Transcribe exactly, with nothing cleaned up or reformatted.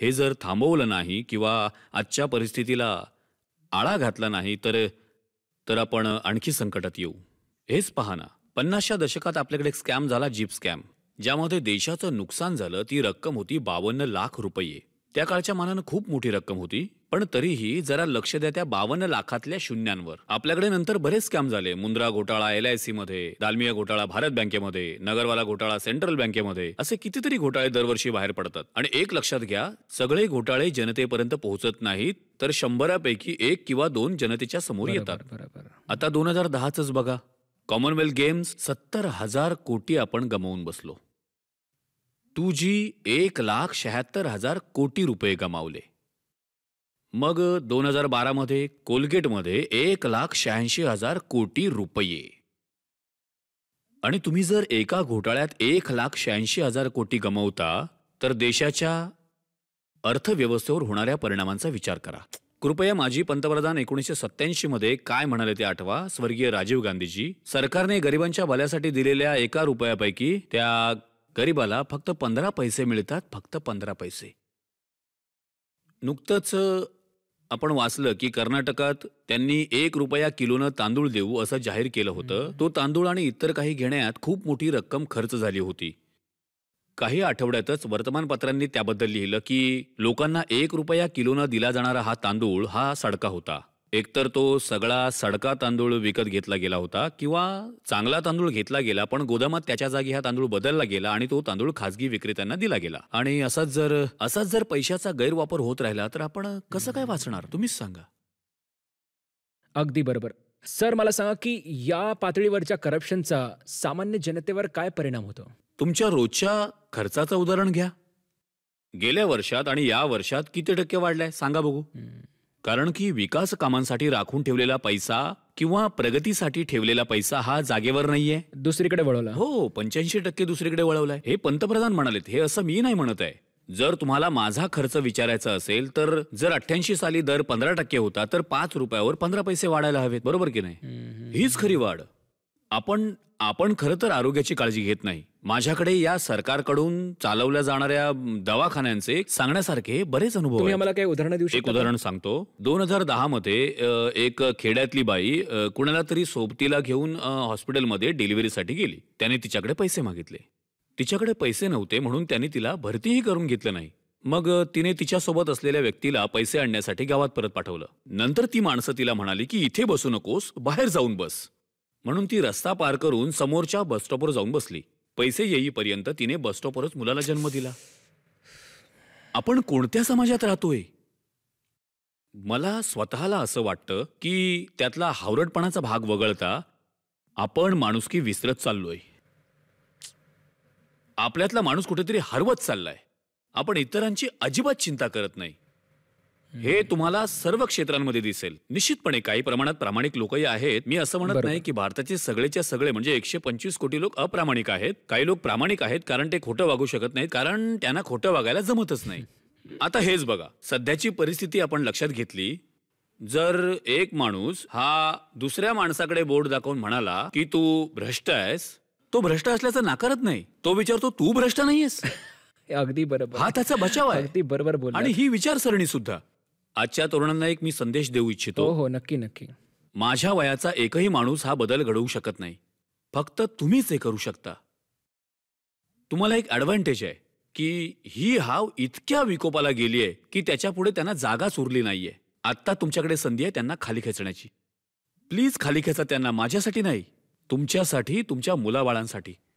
हे जर थांबवलं नाही किंवा आजच्या परिस्थितीला आळा घातला नाही तर तर आपण आणखी संकटात येऊ. हेच पहा ना, पन्नासच्या दशकात आपल्याकडे एक स्कॅम झाला, जीप स्कॅम, ज्यामध्ये देशाचं नुकसान झालं. ती रक्कम होती बावन्न लाख रुपये. त्या काळच्या मानानं खूप मोठी रक्कम होती, पण तरीही जरा लक्ष द्या त्या बावन्न लाखातल्या शून्यांवर. आपल्याकडे नंतर बरेच स्कॅम झाले. मुंद्रा घोटाळा एल आय सी मध्ये, दालमिया घोटाळा भारत बँकेमध्ये, नगरवाला घोटाळा सेंट्रल बँकेमध्ये, असे कितीतरी घोटाळे दरवर्षी बाहेर पडतात. आणि एक लक्षात घ्या, सगळे घोटाळे जनतेपर्यंत पोहोचत नाहीत, तर शंभरापैकी एक किंवा दोन जनतेच्या समोर येतात. आता दोन हजार दहाच बघा, कॉमनवेल्थ गेम्स, सत्तर हजार कोटी आपण गमावून बसलो. टू जी एक लाख शहात्तर हजार कोटी रुपये गमावले. मग दोन हजार बारा मध्ये कोलगेटमध्ये एक लाख शहाऐंशी हजार कोटी रुपये. आणि तुम्ही जर एका घोटाळ्यात एक लाख शहाऐंशी हजार कोटी गमावता तर देशाच्या अर्थव्यवस्थेवर होणाऱ्या परिणामांचा विचार करा. कृपया माजी पंतप्रधान एकोणीसशे सत्याऐंशी मध्ये काय म्हणाले ते आठवा. स्वर्गीय राजीव गांधीजी, सरकारने गरिबांच्या भल्यासाठी दिलेल्या एका रुपयापैकी त्या गरीबाला फक्त पंधरा पैसे मिळतात, फक्त पंधरा पैसे. नुकतंच आपण वाचलं की कर्नाटकात त्यांनी एक रुपया किलोनं तांदूळ देऊ असं जाहीर केलं होतं. तो तांदूळ आणि इतर काही घेण्यात खूप मोठी रक्कम खर्च झाली होती. काही आठवड्यातच वर्तमानपत्रांनी त्याबद्दल लिहिलं की लोकांना एक रुपया किलोनं दिला जाणारा हा तांदूळ हा सडका होता. एकतर तो सगळा सडका तांदूळ विकत घेतला गेला होता किंवा चांगला तांदूळ घेतला गेला पण गोदामात त्याच्या जागी हा तांदूळ बदलला गेला आणि तो तांदूळ खासगी विक्रेत्यांना दिला गेला. आणि असाच जर असाच जर पैशाचा गैरवापर होत राहिला तर आपण कसं काय वाचणार, तुम्हीच सांगा. अगदी बरोबर. सर, मला सांगा की या पातळीवरच्या करप्शनचा सामान्य जनतेवर काय परिणाम होतो? तुमच्या रोजच्या खर्चाचं उदाहरण घ्या. गेल्या वर्षात आणि या वर्षात किती टक्के वाढलाय सांगा बघू. कारण की विकास कामांसाठी राखून ठेवलेला पैसा किंवा प्रगतीसाठी ठेवलेला पैसा हा जागेवर नाहीये, दुसरीकडे वळवला. हो, पंच्याऐंशी टक्के दुसरीकडे वळवलाय. हे पंतप्रधान म्हणालेत, हे असं मी नाही म्हणत आहे. जर तुम्हाला माझा खर्च विचारायचा असेल तर जर अठ्ठ्याऐंशी साली दर पंधरा टक्के होता तर पाच रुपयावर पंधरा पैसे वाढायला हवेत, बरोबर की नाही? हीच खरी वाढ. आपण आपण खरं तर आरोग्याची काळजी घेत नाही. माझ्याकडे या सरकारकडून चालवल्या जाणाऱ्या दवाखान्यांचे सांगण्यासारखे बरेच अनुभव आहेत. मला काही उदाहरण देऊ शकता? एक उदाहरण सांगतो. दोन हजार दहा मध्ये एक खेड्यातली बाई कुणाला तरी सोबतीला घेऊन हॉस्पिटलमध्ये डिलिव्हरीसाठी गेली. त्याने तिच्याकडे पैसे मागितले. तिच्याकडे पैसे नव्हते म्हणून त्यांनी तिला भरतीही करून घेतलं नाही. मग तिने तिच्यासोबत असलेल्या व्यक्तीला पैसे आणण्यासाठी गावात परत पाठवलं. नंतर ती माणसं तिला म्हणाली की इथे बसू नकोस, बाहेर जाऊन बस. म्हणून ती रस्ता पार करून समोरच्या बसस्टॉपवर जाऊन बसली. पैसे येईपर्यंत तिने बसस्टॉपवरच मुलाला जन्म दिला. आपण कोणत्या समाजात राहतोय? मला स्वतःला असं वाटतं की त्यातला हावरटपणाचा भाग वगळता आपण माणुसकी विसरत चाललोय. आपल्यातला माणूस कुठेतरी हरवत चाललाय. आपण इतरांची अजिबात चिंता करत नाही. हे तुम्हाला सर्व क्षेत्रांमध्ये दिसेल. निश्चितपणे काही प्रमाणात प्रामाणिक लोकही आहेत. मी असं म्हणत नाही की भारताचे सगळेच्या सगळे म्हणजे एकशे पंचवीस कोटी लोक अप्रामाणिक आहेत. काही लोक प्रामाणिक आहेत कारण ते खोटं वागू शकत नाहीत, कारण त्यांना खोटं वागायला जमतच नाही. आता हेच बघा, सध्याची परिस्थिती आपण लक्षात घेतली. जर एक माणूस हा दुसऱ्या माणसाकडे बोट दाखवून म्हणाला की तू भ्रष्ट आहेस, तो भ्रष्ट असल्याचं नाकारत नाही. तो विचारतो तू भ्रष्ट नाहीयेस. अगदी बरोबर. हा त्याचा बचाव आहे. अगदी बरोबर बोल. आणि ही विचारसरणी सुद्धा. आजच्या तरुणांना एक मी संदेश देऊ इच्छितो. हो, नक्की नक्की. माझ्या वयाचा एकही माणूस हा बदल घडवू शकत नाही. फक्त तुम्हीच हे करू शकता. तुम्हाला एक ऍडव्हान्टेज आहे की ही हाव इतक्या विकोपाला गेली आहे की त्याच्या पुढे त्यांना जागाच उरली नाहीये. आता तुमच्याकडे संधी आहे त्यांना खाली खेचण्याची. प्लीज खाली खेचा त्यांना. माझ्यासाठी नाही, तुमच्यासाठी, तुमच्या मुलाबाळांसाठी.